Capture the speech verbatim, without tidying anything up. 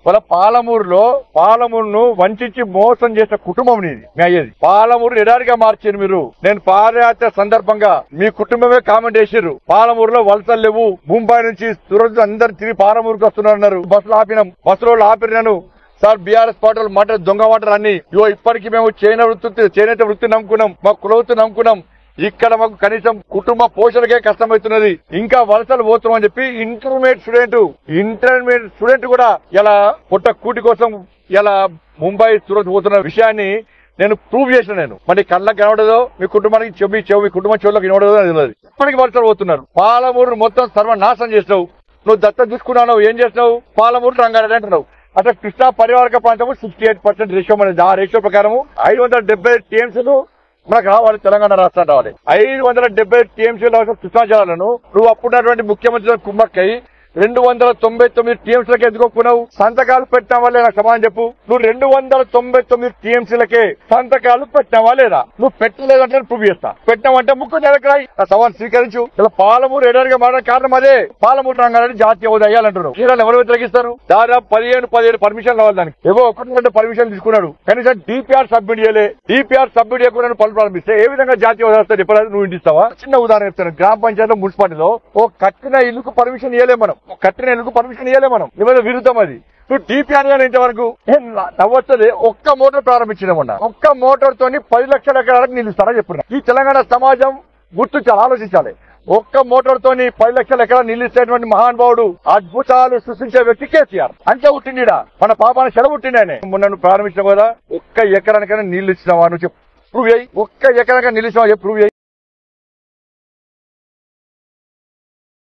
వాళ్ళ పాలమూరులో పాలమూరును వంచి మోసం చేసిన కుటుంబం నీది మీ అయ్యేది. పాలమూరు ఎడారిగా మార్చారు మీరు. నేను పాదయాత్ర సందర్భంగా మీ కుటుంబమే కామెంట్ చేసారు. పాలమూరులో వలసలు లేవు, ముంబై నుంచి తురత అందరు తిరిగి పాలమూరుకి వస్తున్నారు. బస్సులు ఆపినాం, బస్సులో ఆపినాను సార్. బీఆర్ఎస్ పార్టీలు మాట దొంగ మాటలు అన్ని ఇవో ఇప్పటికీ మేము చేనేత వృత్తి చేనేత వృత్తి నమ్ముకున్నాం, మా కులవృత్తి నమ్ముకున్నాం. ఇక్కడ మాకు కనీసం కుటుంబ పోషణకే కష్టమవుతున్నది, ఇంకా వలసలు పోతున్నామని చెప్పి ఇంటర్మీడియట్ స్టూడెంట్ ఇంటర్మీడియట్ స్టూడెంట్ కూడా ఇలా పొట్ట కూటి కోసం ఇలా ముంబై సూరత్ పోతున్న విషయాన్ని నేను ప్రూవ్ చేసిన. నేను మరి కళ్ళకి కనబడదో మీ కుటుంబానికి చెవి చెవి మీ కుటుంబం చెవులకు కనబడదో అది తెలియదు. ఇప్పటికి వలసలు పోతున్నారు. పాలమూరు మొత్తం సర్వనాశనం చేసినావు. నువ్వు దత్త చూసుకున్నావు, ఏం చేసినావు? పాలమూరు రంగారెడ్డి అంటున్నావు. అట్లా కృష్ణా పరివారక ప్రాంతము సిక్స్టీ ఎయిట్ పర్సెంట్ రేషియో మనది. ఆ రేషియో ప్రకారం ఐదు వందల డెబ్బై టీఎంసీలు మనకు రావాలి, తెలంగాణ రాష్ట్రం రావాలి. ఐదు వందల డెబ్బై టీఎంసీలు రావాల్సిన కృష్ణా జలాలను నువ్వు అప్పుడున్నటువంటి ముఖ్యమంత్రి కుమ్మక్కై రెండు వందల తొంభై తొమ్మిది టీఎంసీలకి ఎందుకోకున్నావు? సంతకాలు పెట్టినావా లేదా? నాకు సమాధానం చెప్పు. నువ్వు రెండు వందల తొంభై తొమ్మిది టీఎంసీలకే సంతకాలు పెట్టినావా లేదా? నువ్వు పెట్టలేదంటే ప్రూవ్ చేస్తా. పెట్టినావంటే ముక్కు నెలకరాయి ఆ సవాల్ స్వీకరించు. ఇలా పాలమూరు ఎడారిగా మారడం కారణం అదే. పాలమూరు రంగారెడ్డి జాతీయ హోదా అయ్యాలంటున్నారు. తీరాలు ఎవరు వ్యతిరేకిస్తారు? దాదాపు పదిహేను పదిహేను పర్మిషన్ రావాలి దానికి. ఏవో ఒకటి రెండు పర్మిషన్ తీసుకున్నాడు, కనీసం డిపిఆర్ సబ్మిట్ చేయలే. డిపిఆర్ సబ్మిట్ చేయకుండా పనులు ప్రారంభిస్తే ఏ విధంగా జాతీయ హోదా వస్తుంది? ఎప్పుడైనా నువ్వు ఇంటిస్తావా? చిన్న ఉదాహరణ చెప్తాను. గ్రామ పంచాయతీలో మున్సిపాలిటీలో ఓ కట్టిన ఇల్లుకు పర్మిషన్ ఇవ్వలే మనం, కట్టిన ఇల్లుకు పర్మిషన్ ఇవ్వలే మనం. ఏమైనా విరుద్ధం అది. నువ్వు టీపీఆర్ ఇంతవరకు నవ్వొస్తుంది. ఒక్క మోటార్ ప్రారంభించినామన్నా, ఒక్క మోటార్ తోని పది లక్షల ఎకరాలకు నిలుస్తారా చెప్పున్నా. ఈ తెలంగాణ సమాజం గుర్తించాలి, ఆలోచించాలి. ఒక్క మోటార్ తోని పది లక్షల ఎకరాలు నిలిచేటువంటి మహానుభావుడు, అద్భుతాలు సృష్టించే వ్యక్తి కేసీఆర్. అంతే పుట్టిండిడా మన పాపాన్ని చెడ పుట్టిండి ఆయన. మొన్న నువ్వు ప్రారంభించిన కదా, ఒక్క ఎకరానికైనా నీళ్లు ఇచ్చినావా? నువ్వు చెప్పు, ప్రూవ్ చేయి. ఒక్క ఎకరానికైనా నిలిచినావా? చెప్పు, ప్రూవ్ చేయి.